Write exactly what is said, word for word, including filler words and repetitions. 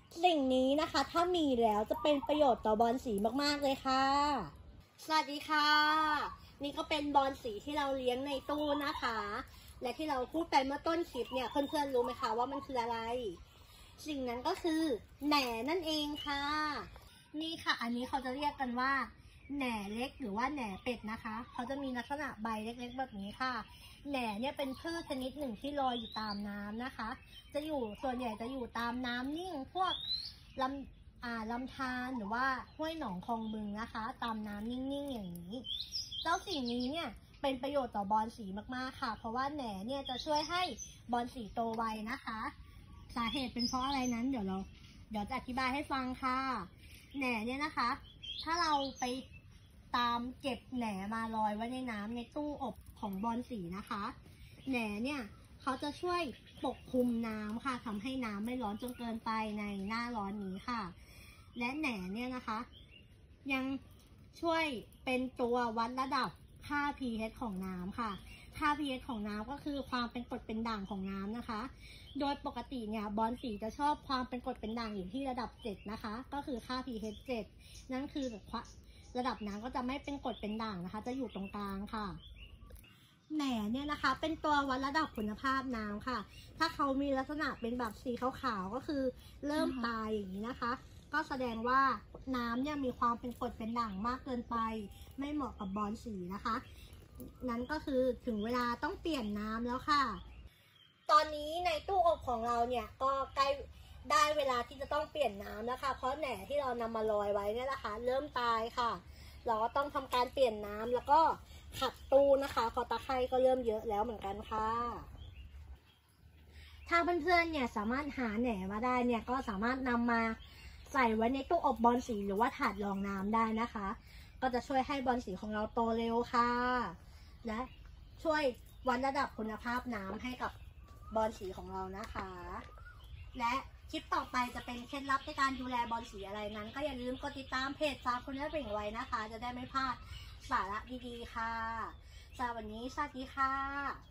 สิ่งนี้นะคะถ้ามีแล้วจะเป็นประโยชน์ต่อบอลสีมากๆเลยค่ะสวัสดีค่ะนี่ก็เป็นบอลสีที่เราเลี้ยงในตู้นะคะและที่เราพูดไปเมื่อต้นคลิปเนี่ยเพื่อนๆรู้ไหมคะว่ามันคืออะไรสิ่งนั้นก็คือแหน่นั่นเองค่ะนี่ค่ะอันนี้เขาจะเรียกกันว่าแหน่เล็กหรือว่าแหน่เป็ดนะคะเขาจะมีลักษณะใบเล็กๆแบบนี้ค่ะแหน่เนี่ยเป็นพืชชนิดหนึ่งที่ลอยอยู่ตามน้ำนะคะจะอยู่ส่วนใหญ่จะอยู่ตามน้ำนิ่งพวกลำอ่าลำธารหรือว่าห้วยหนองคลองบึงนะคะตามน้ำนิ่งๆอย่างนี้เจ้าสิ่งนี้เนี่ยเป็นประโยชน์ต่อบอลสีมากๆค่ะเพราะว่าแหน่เนี่ยจะช่วยให้บอลสีโตไวนะคะสาเหตุเป็นเพราะอะไรนั้นเดี๋ยวเราเดี๋ยวจะอธิบายให้ฟังค่ะแหน่เนี่ยนะคะถ้าเราไปตามเก็บแหน่มาลอยไว้ในน้ำในตู้อบของบอลสีนะคะแหน่เนี่ยเขาจะช่วยปกคลุมน้ำค่ะทำให้น้ำไม่ร้อนจนเกินไปในหน้าร้อนนี้ค่ะและแหน่เนี่ยนะคะยังช่วยเป็นตัววัดระดับค่า pH ของน้ำค่ะค่า pH ของน้ำก็คือความเป็นกรดเป็นด่างของน้ำนะคะโดยปกติเนี่ยบอลสีจะชอบความเป็นกรดเป็นด่างอยู่ที่ระดับเจ็ดนะคะก็คือค่า pH เจ็ดนั่นคือระดับน้ำก็จะไม่เป็นกรดเป็นด่างนะคะจะอยู่ตรงกลางค่ะแหน่เนี่ยนะคะเป็นตัววัดระดับคุณภาพน้ำค่ะถ้าเขามีลักษณะเป็นแบบสีขาวๆก็คือเริ่มตายอย่างนี้นะคะก็แสดงว่าน้ำเนี่ยมีความเป็นกรดเป็นด่างมากเกินไปไม่เหมาะกับบอลสีนะคะนั้นก็คือถึงเวลาต้องเปลี่ยนน้ำแล้วค่ะตอนนี้ในตู้อบของเราเนี่ยก็ใกล้ได้เวลาที่จะต้องเปลี่ยนน้ำนะคะเพราะแหน่ที่เรานำมาลอยไว้เนี่ยนะคะเริ่มตายค่ะเราก็ต้องทำการเปลี่ยนน้ำแล้วก็ขัดตู้นะคะเพราะตะไคร่ก็เริ่มเยอะแล้วเหมือนกันค่ะถ้าเพื่อนๆเนี่ยสามารถหาแหน่มาได้เนี่ยก็สามารถนำมาใส่ไว้ในตู้อบบอลสีหรือว่าถาดรองน้ำได้นะคะก็จะช่วยให้บอลสีของเราโตเร็วค่ะและช่วยวัดระดับคุณภาพน้ำให้กับบอลสีของเรานะคะและคลิปต่อไปจะเป็นเคล็ดลับในการดูแลบอลสีอะไรนั้นก็อย่าลืมกดติดตามเพจฟาร์มคุณแม่เปล่งไว้นะคะจะได้ไม่พลาดสาระดีๆค่ะสำหรับวันนี้สวัสดีค่ะ